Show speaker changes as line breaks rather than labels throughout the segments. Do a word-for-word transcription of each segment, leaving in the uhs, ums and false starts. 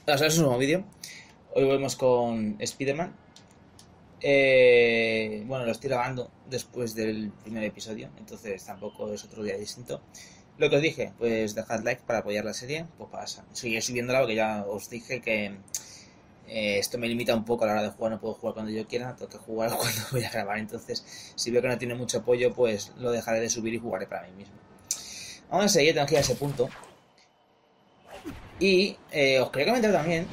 O sea, es un nuevo vídeo. Hoy volvemos con Spider-Man. Eh, bueno, lo estoy grabando después del primer episodio, entonces tampoco es otro día distinto. Lo que os dije, pues dejad like para apoyar la serie, pues para seguir subiéndola, porque ya os dije que eh, esto me limita un poco a la hora de jugar, no puedo jugar cuando yo quiera, tengo que jugar cuando voy a grabar, entonces si veo que no tiene mucho apoyo, pues lo dejaré de subir y jugaré para mí mismo. Vamos a seguir, tengo que ir a ese punto. Y eh, os quería comentar también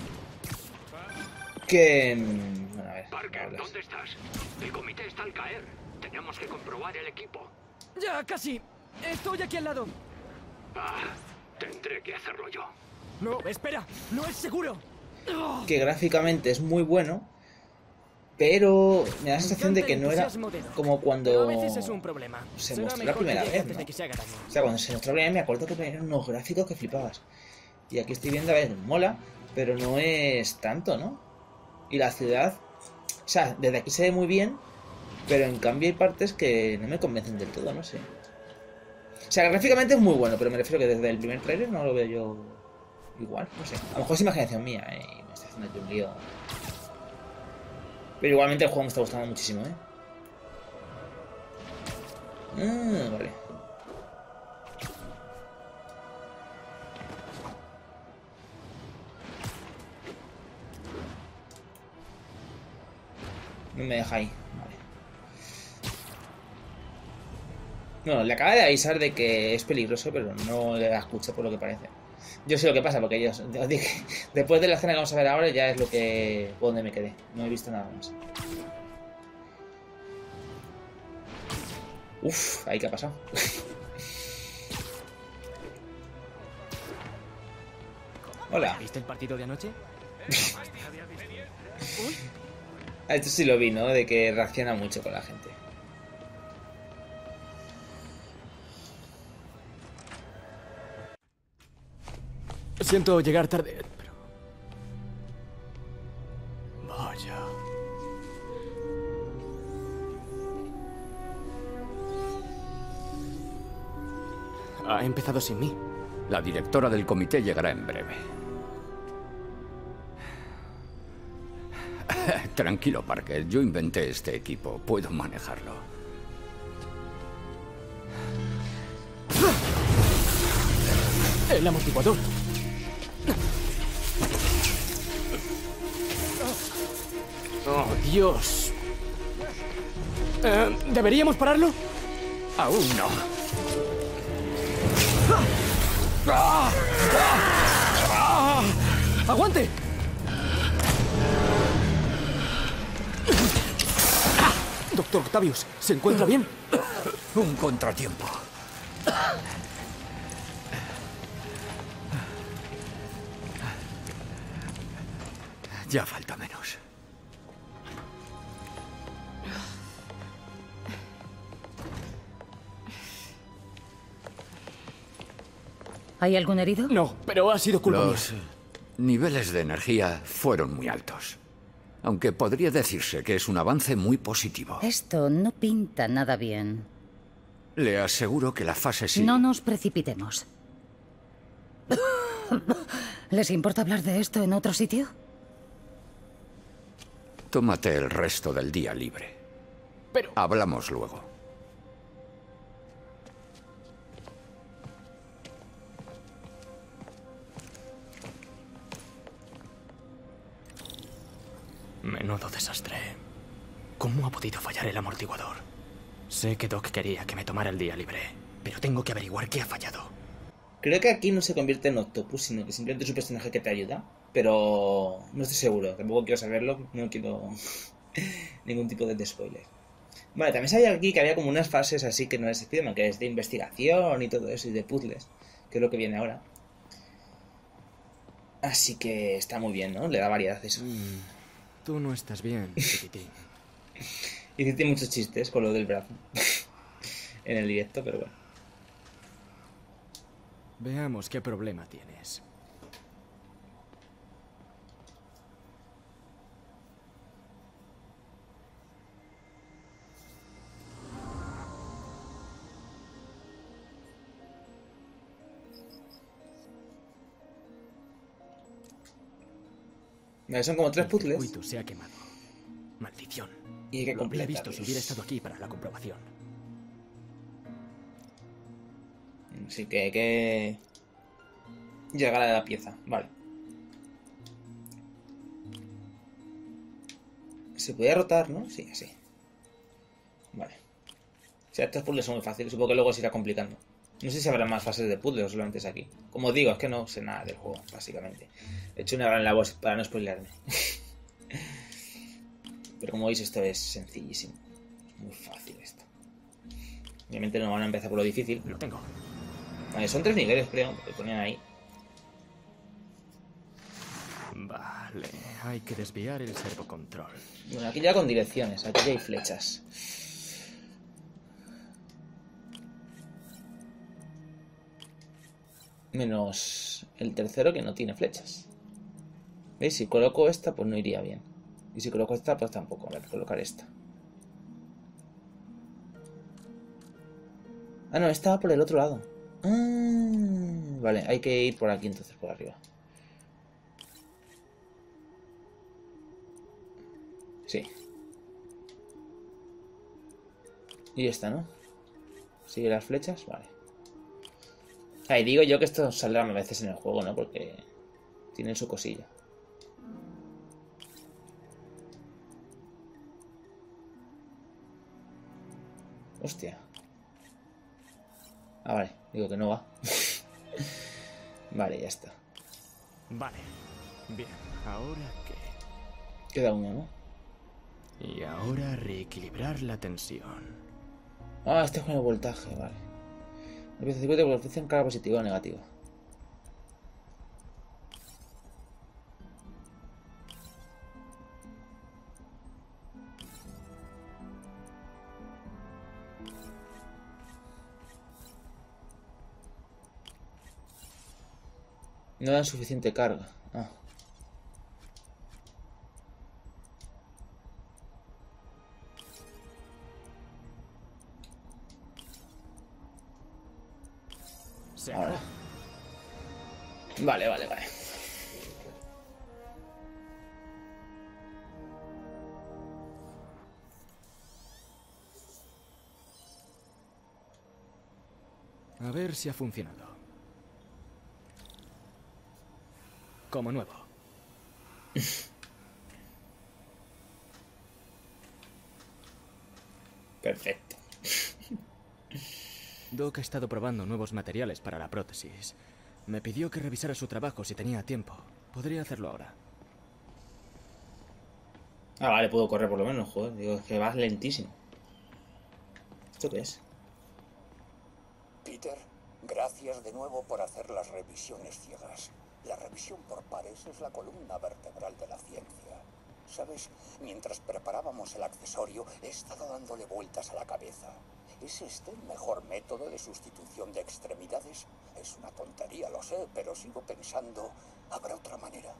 que... Bueno, a ver,
Parker, ¿dónde estás? El comité está al caer. Tenemos que comprobar el equipo.
Ya, casi. Estoy aquí al lado.
Ah, tendré que hacerlo yo.
No, espera. No es seguro.
que gráficamente es muy bueno, pero me da la
Me
sensación de
encanta
que
el
no era
entusiasmo de Doc,
como
pero
cuando
a veces es un problema.
se
Será
mostró la
mejor que
primera
llegue
vez,
antes
¿no?
de que se haga daño.
O sea, cuando se mostró la primera vez me acuerdo que eran unos gráficos que flipabas. Y aquí estoy viendo, a ver, mola, pero no es tanto, ¿no? Y la ciudad, o sea, desde aquí se ve muy bien, pero en cambio hay partes que no me convencen del todo, no sé. O sea, gráficamente es muy bueno, pero me refiero que desde el primer trailer no lo veo yo igual, no sé. A lo mejor es imaginación mía, ¿eh? Y me estoy haciendo aquí un lío. Pero igualmente el juego me está gustando muchísimo, ¿eh? Ah, vale. No me deja ahí. Vale. No, le acaba de avisar de que es peligroso, pero no le escucha por lo que parece. Yo sé lo que pasa, porque yo os dije, después de la escena que vamos a ver ahora ya es lo que... por donde me quedé. No he visto nada más. Uf, ahí qué ha pasado. Hola.
¿Viste el partido de anoche?
Ah, esto sí lo vi, ¿no? De que reacciona mucho con la gente.
Siento llegar tarde, pero... Vaya... Ha empezado sin mí.
La directora del comité llegará en breve. Tranquilo, Parker. Yo inventé este equipo. Puedo manejarlo.
El amortiguador. Oh, Dios. Eh, ¿Deberíamos pararlo?
Aún no.
¡Aguante! Doctor Octavius, ¿se encuentra bien?
Un contratiempo. Ya falta menos.
¿Hay algún herido?
No, pero ha sido culpa
Los eh, niveles de energía fueron muy altos. Aunque podría decirse que es un avance muy positivo.
Esto no pinta nada bien.
Le aseguro que la fase sí.
No nos precipitemos. ¿Les importa hablar de esto en otro sitio?
Tómate el resto del día libre.
Pero...
Hablamos luego.
Menudo desastre. ¿Cómo ha podido fallar el amortiguador? Sé que Doc quería que me tomara el día libre, pero tengo que averiguar qué ha fallado.
Creo que aquí no se convierte en Octopus, sino que simplemente es un personaje que te ayuda. Pero no estoy seguro, tampoco quiero saberlo, no quiero ningún tipo de spoiler. Vale, también sabía aquí que había como unas fases así que no es Spider-Man, que es de investigación y todo eso, y de puzzles, que es lo que viene ahora. Así que está muy bien, ¿no? Le da variedad eso.
Mm, tú no estás bien, chiquitín.
Y tiene muchos chistes con lo del brazo en el directo, pero bueno.
Veamos qué problema tienes.
Vale, son como tres
El
puzzles.
circuito se ha quemado. Maldición.
Y hay que
Lo habría visto
completarlos.
si hubiera estado aquí para la comprobación.
Así que hay que llegar a la pieza. Vale. Se puede rotar, ¿no? Sí, así. Vale. O sea, estos puzzles son muy fáciles. Supongo que luego se irá complicando. No sé si habrá más fases de puzzles o solamente es aquí. Como os digo, es que no sé nada del juego, básicamente. He hecho una gran labor para no spoilearme. Pero como veis, esto es sencillísimo. Es muy fácil esto. Obviamente no van a empezar por lo difícil.
Lo tengo.
Vale, son tres niveles, creo, que ponían ahí.
Vale, hay que desviar el servocontrol.
Bueno, aquí ya con direcciones, aquí ya hay flechas. Menos el tercero que no tiene flechas. ¿Veis? Si coloco esta, pues no iría bien. Y si coloco esta, pues tampoco. A ver, colocar esta. Ah, no, estaba por el otro lado. Ah, vale, hay que ir por aquí entonces, por arriba. Sí. Y esta, ¿no? Sigue las flechas, vale. Ahí digo yo que esto saldrá a veces en el juego, ¿no? Porque tienen su cosilla. Hostia. Ah, vale. Digo que no va. Vale, ya está.
Vale. Bien, ¿ahora qué?
Queda uno, ¿no?
Y ahora reequilibrar la tensión.
Ah, este es con el voltaje, vale. El pieza de circuito que ofrecen carga positiva o negativa. No dan suficiente carga. Ah.
Se
Ahora.
acabó.
Vale, vale, vale.
A ver si ha funcionado. Como nuevo.
Perfecto.
Doc ha estado probando nuevos materiales para la prótesis. Me pidió que revisara su trabajo si tenía tiempo. Podría hacerlo ahora.
Ah, vale, puedo correr por lo menos, joder. Digo, es que vas lentísimo. ¿Esto qué es?
Peter, gracias de nuevo por hacer las revisiones ciegas. La revisión por pares es la columna vertebral de la ciencia. ¿Sabes? Mientras preparábamos el accesorio, he estado dándole vueltas a la cabeza. ¿Es este el mejor método de sustitución de extremidades? Es una tontería, lo sé, pero sigo pensando, ¿habrá otra manera?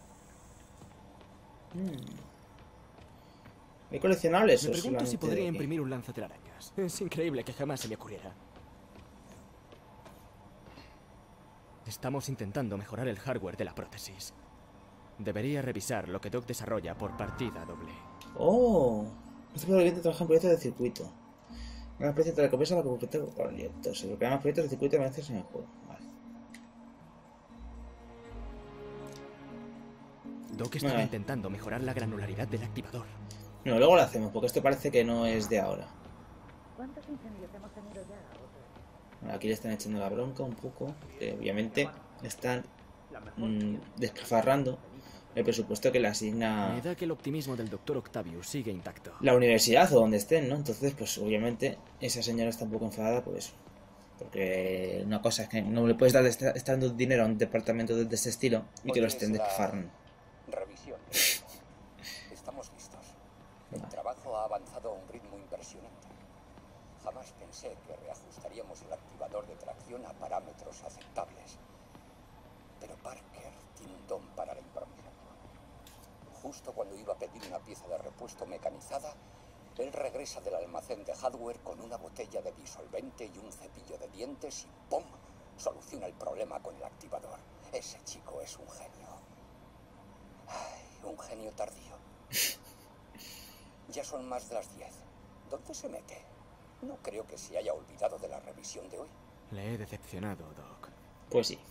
¿Hay coleccionables?
Me
o
pregunto si
solamente
podría
de qué?
imprimir un lanzatelarañas. Es increíble que jamás se me ocurriera. Estamos intentando mejorar el hardware de la prótesis. Debería revisar lo que Doc desarrolla por partida doble.
Oh, este probablemente trabaja en proyectos de circuito. Una especie de recompensa para completar proyectos. Se bloquean más proyectos de circuito a veces en el juego. Vale.
Doc estaba
Vale.
intentando mejorar la granularidad del activador.
No, luego lo hacemos, porque esto parece que no es de ahora.
¿Cuántos incendios hemos tenido ya?
Bueno, aquí le están echando la bronca un poco. Que obviamente están mmm, despilfarrando el presupuesto que le asigna
Me da que el optimismo del doctor Octavius sigue intacto.
la universidad o donde estén, ¿no? Entonces, pues obviamente esa señora está un poco enfadada por eso. Porque una cosa es que no le puedes dar esta- estar dando dinero a un departamento de, de este estilo y que lo
Hoy es
estén
la
despilfarrando.
Revisión. Estamos listos. El
Vale.
trabajo ha avanzado a un ritmo impresionante. Jamás pensé que reajustaríamos el activador de tracción a parámetros aceptables. Pero Parker tiene un don para la improvisación. Justo cuando iba a pedir una pieza de repuesto mecanizada, él regresa del almacén de hardware con una botella de disolvente y un cepillo de dientes y ¡pum! Soluciona el problema con el activador. Ese chico es un genio. Ay, tardío. Ya son más de las diez. ¿Dónde se mete? No creo que se haya olvidado de la revisión de hoy.
Le he decepcionado, Doc.
Pues sí.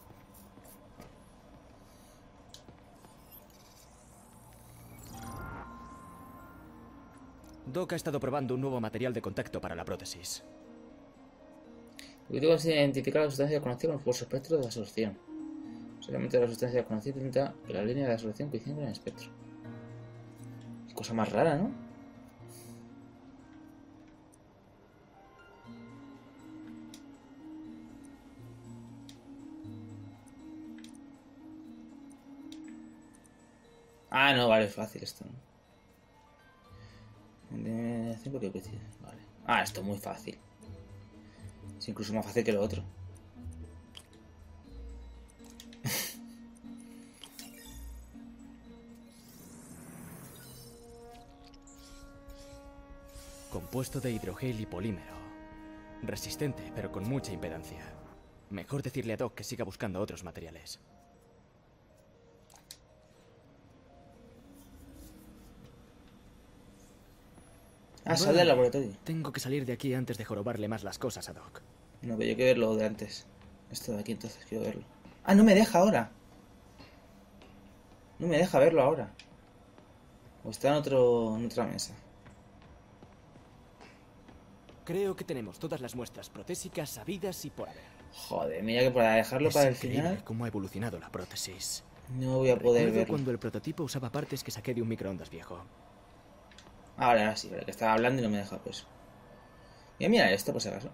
Doc ha estado probando un nuevo material de contacto para la prótesis.
El objetivo es identificar la sustancia conocida con el espectro de la solución. Solamente la sustancia conocida intenta que la línea de la solución coincida con el espectro. Qué cosa más rara, ¿no? Ah, no, vale, es fácil esto, ¿no? Vale. Ah, esto es muy fácil. Es incluso más fácil que lo otro.
Compuesto de hidrogel y polímero. Resistente, pero con mucha impedancia. Mejor decirle a Doc que siga buscando otros materiales.
Ah, sal del laboratorio.
Tengo que salir de aquí antes de jorobarle más las cosas a Doc.
No, pero yo quiero verlo de antes. Esto de aquí entonces quiero verlo. Ah, no me deja ahora. No me deja verlo ahora. O está en, otro, en otra mesa.
Creo que tenemos todas las muestras protésicas sabidas y por haber.
Joder, mira que para dejarlo
Es
para el
increíble
final
cómo ha evolucionado la prótesis.
no voy a poder
Recuerdo
verlo.
cuando el prototipo usaba partes que saqué de un microondas viejo.
Ah, vale, ahora sí, vale, que estaba hablando y no me deja pues. Voy a mirar esto por si acaso.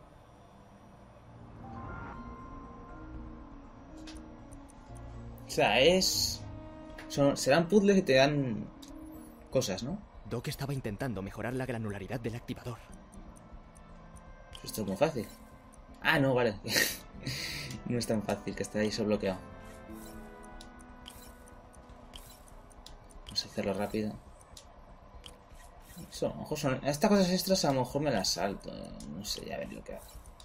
O sea, es... Son... Serán puzzles que te dan cosas, ¿no?
Doc estaba intentando mejorar la granularidad del activador.
Esto es muy fácil. Ah, no, vale. No es tan fácil, que está ahí solo bloqueado. Vamos a hacerlo rápido. Eso, a lo mejor son... Estas cosas extras a lo mejor me las salto. No sé, ya ver lo que hago.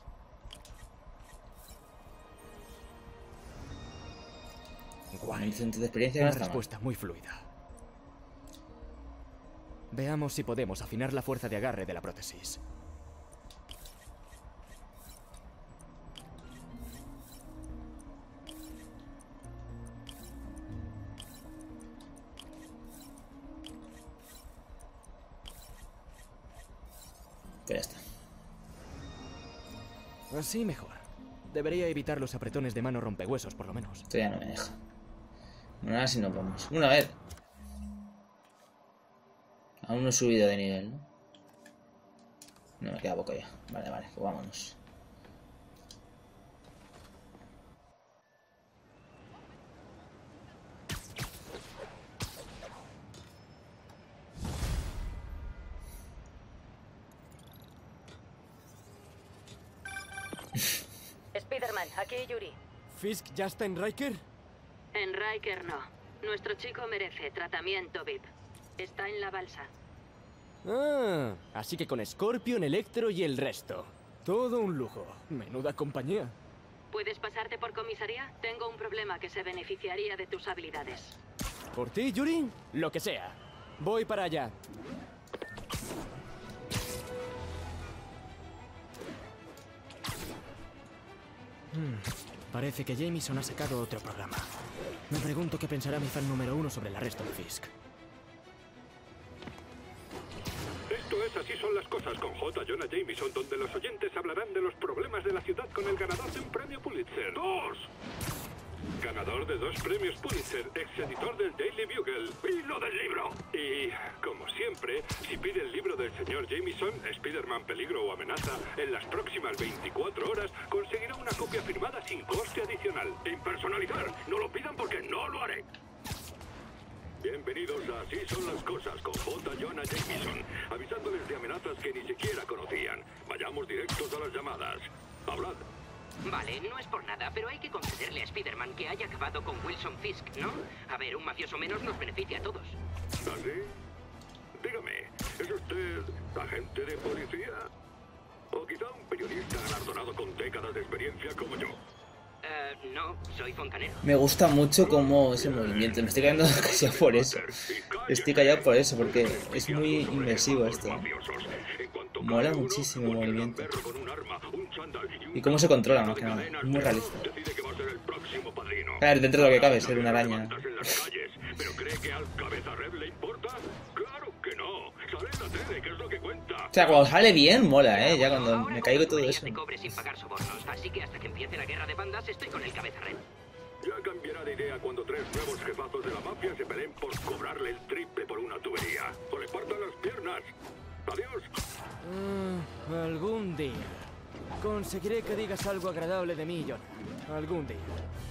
Guay.
El centro de experiencia no
Una
está mal.
respuesta muy fluida. Veamos si podemos afinar la fuerza de agarre de la prótesis.
Pues ya está.
Así mejor. Debería evitar los apretones de mano rompehuesos, por lo menos.
Esto ya no me deja. Bueno, ahora sí nos vamos. Una vez. Aún no he subido de nivel, ¿no? No me queda poco ya. Vale, vale, pues vámonos.
Spider-Man, aquí Yuri.
¿Fisk ya está en Riker?
En Riker no. Nuestro chico merece tratamiento V I P. Está en la balsa.
Ah, así que con Scorpion, Electro y el resto. Todo un lujo. Menuda compañía.
¿Puedes pasarte por comisaría? Tengo un problema que se beneficiaría de tus habilidades.
¿Por ti, Yuri? Lo que sea. Voy para allá. Hmm, parece que Jameson ha sacado otro programa. Me pregunto qué pensará mi fan número uno sobre el arresto de Fisk.
Esto es Así son las cosas con J. Jonah Jameson, donde los oyentes hablarán de los problemas de la ciudad con el ganador de un premio Pulitzer. ¡Dos! Ganador de dos premios Pulitzer, ex-editor del Daily Bugle y lo del libro. Y, como siempre, si pide el libro del señor Jameson, Spider-Man Peligro o Amenaza, en las próximas veinticuatro horas conseguirá una copia firmada sin coste adicional. Impersonalizar, no lo pidan porque no lo haré. Bienvenidos a Así son las cosas con J. Jonah Jameson, avisándoles de amenazas que ni siquiera conocían. Vayamos directos a las llamadas. Hablad.
Vale, no es por nada, pero hay que concederle a Spider-Man que haya acabado con Wilson Fisk, ¿no? A ver, un mafioso menos nos beneficia a todos.
¿Así? Dígame, ¿es usted agente de policía? ¿O quizá un periodista galardonado con décadas de experiencia como yo?
Eh, no, soy fontanero.
Me gusta mucho cómo ese movimiento. Me estoy quedando casi por eso.
Y
Estoy callado por eso, porque es muy inmersivo esto. Mola muchísimo el movimiento. Y cómo se controla, más que nada. Muy realista. Claro, dentro de lo que cabe, ser una araña.
¿Pero cree que al cabeza red le importa? ¡Claro que no! ¡Sale en la tele, que es lo que cuenta!
O sea, cuando sale bien, mola, ¿eh? Ya cuando me caigo y todo eso.
Te cobre sin pagar sobornos, así que hasta que empiece la guerra de bandas estoy con el cabeza red.
Ya cambiará de idea cuando tres nuevos jefazos de la mafia se peleen por cobrarle el triple por una tubería. O le partan las piernas. ¡Adiós!
Mm, algún día. Conseguiré que digas algo agradable de mí, John. Algún día.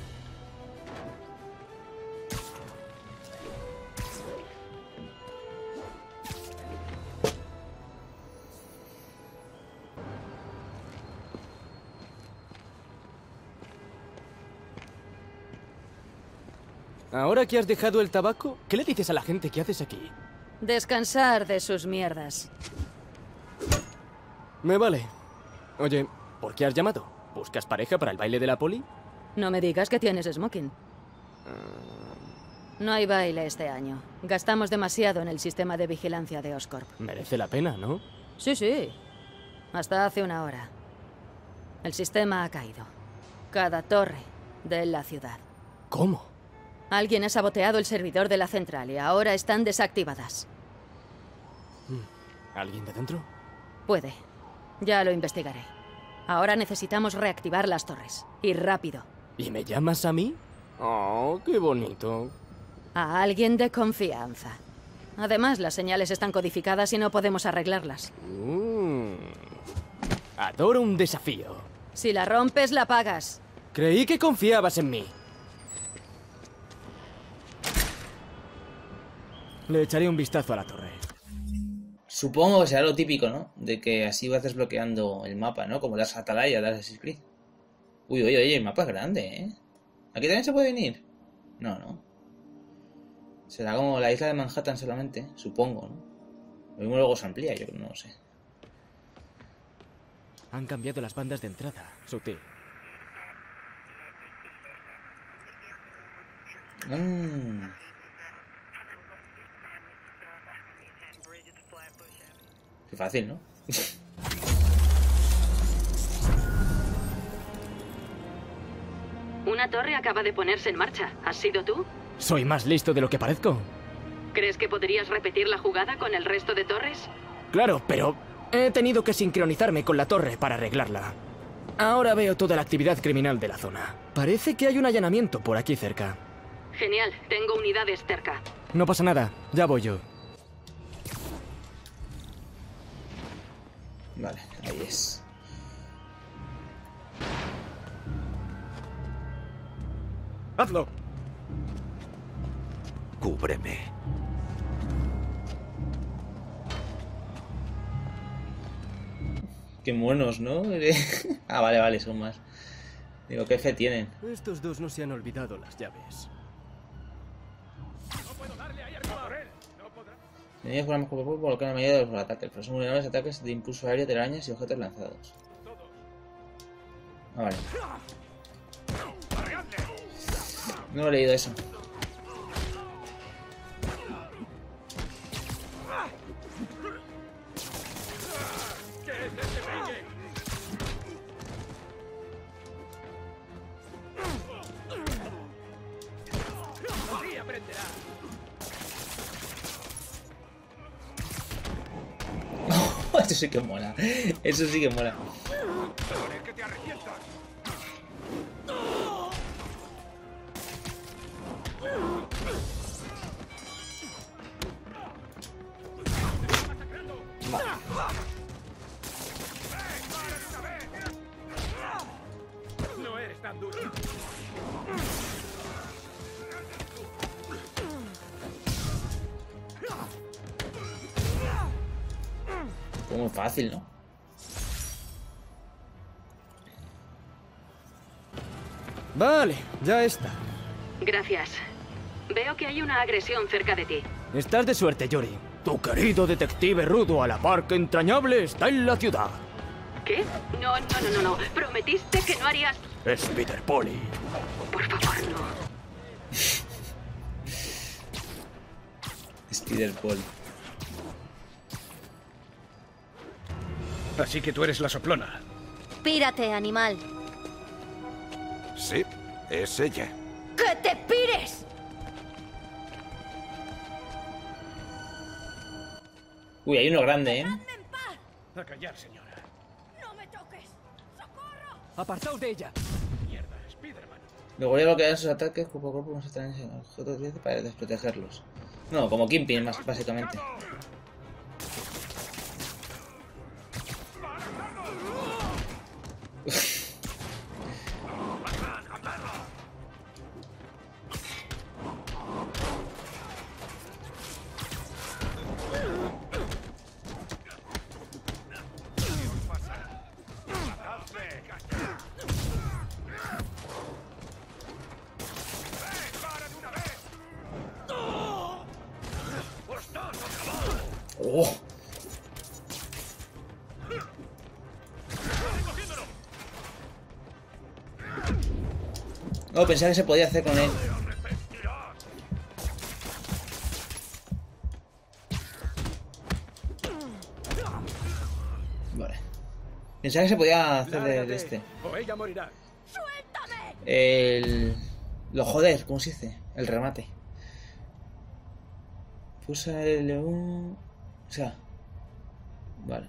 Ahora que has dejado el tabaco, ¿qué le dices a la gente que haces aquí?
Descansar de sus mierdas.
Me vale. Oye, ¿por qué has llamado? ¿Buscas pareja para el baile de la poli?
No me digas que tienes smoking. No hay baile este año. Gastamos demasiado en el sistema de vigilancia de Oscorp.
Merece la pena, ¿no?
Sí, sí. Hasta hace una hora. El sistema ha caído. Cada torre de la ciudad.
¿Cómo?
Alguien ha saboteado el servidor de la central y ahora están desactivadas.
¿Alguien de dentro?
Puede. Ya lo investigaré. Ahora necesitamos reactivar las torres. Y rápido.
¿Y me llamas a mí? Oh, qué bonito.
A alguien de confianza. Además, las señales están codificadas y no podemos arreglarlas.
Mm. Adoro un desafío.
Si la rompes, la pagas.
Creí que confiabas en mí. Le echaré un vistazo a la torre.
Supongo que será lo típico, ¿no? De que así vas desbloqueando el mapa, ¿no? Como las atalayas de Assassin's Creed. Uy, oye, oye, el mapa es grande, ¿eh? ¿Aquí también se puede venir? No, no. Será como la isla de Manhattan solamente, supongo, ¿no? Lo mismo luego se amplía, yo no lo sé.
Han cambiado las bandas de entrada, sutil.
Mmm... Qué fácil, ¿no?
Una torre acaba de ponerse en marcha. ¿Has sido tú?
¿Soy más listo de lo que parezco?
¿Crees que podrías repetir la jugada con el resto de torres?
Claro, pero he tenido que sincronizarme con la torre para arreglarla. Ahora veo toda la actividad criminal de la zona. Parece que hay un allanamiento por aquí cerca.
Genial, tengo unidades cerca.
No pasa nada, ya voy yo.
Vale, ahí es.
¡Hazlo!
Cúbreme.
Qué monos, ¿no? Ah, vale, vale, son más. Digo, ¿qué fe tienen?
Estos dos no se han olvidado las llaves.
Enemigos con armas cuerpo a cuerpo bloquean la mayoría de los ataques, pero son vulnerables a ataques de impulso aéreo, telarañas y objetos lanzados. Ah, vale. No he leído eso. Eso sí que mola. Eso sí que mola.
No eres tan duro.
Fue muy fácil, ¿no?
Vale, ya está.
Gracias. Veo que hay una agresión cerca de ti.
Estás de suerte, Yori. Tu querido detective rudo a la par que entrañable está en la ciudad.
¿Qué? No, no, no, no, no. Prometiste que no harías...
Es Peter Polly.
Por favor, no.
Spider-Paul.
Así que tú eres la soplona.
Pírate, animal.
Sí, es ella.
¡Que te pires!
Uy, hay uno grande, ¿eh?
A callar, señora.
¡No me toques! ¡Socorro!
¡Apartaos de ella!
Mierda, Spiderman.
Luego ya bloquear sus ataques cuerpo a cuerpo con sus ataques en objetos directos para desprotegerlos. No, como Kingpin, más básicamente. Oh. No, pensaba que se podía hacer con él. Vale. Pensaba que se podía hacer de, de este.
O ella morirá.
El... Lo joder, ¿cómo se dice? El remate. Pulsa el L uno... O sea... Vale.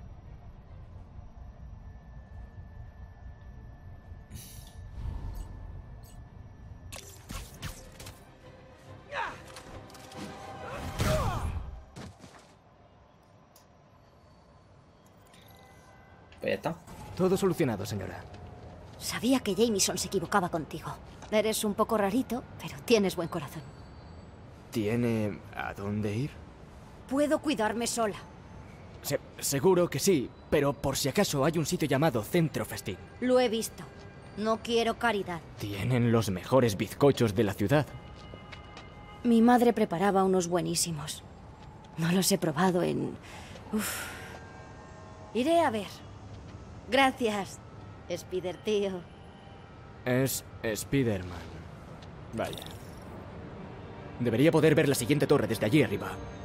Pues ya está.
Todo solucionado, señora.
Sabía que Jameson se equivocaba contigo. Eres un poco rarito, pero tienes buen corazón.
¿Tiene a dónde ir?
Puedo cuidarme sola.
Se- seguro que sí, pero por si acaso hay un sitio llamado Centro Festín.
Lo he visto. No quiero caridad.
Tienen los mejores bizcochos de la ciudad.
Mi madre preparaba unos buenísimos. No los he probado en... Uf. Iré a ver. Gracias, Spider tío.
Es Spider-Man. Vaya. Debería poder ver la siguiente torre desde allí arriba.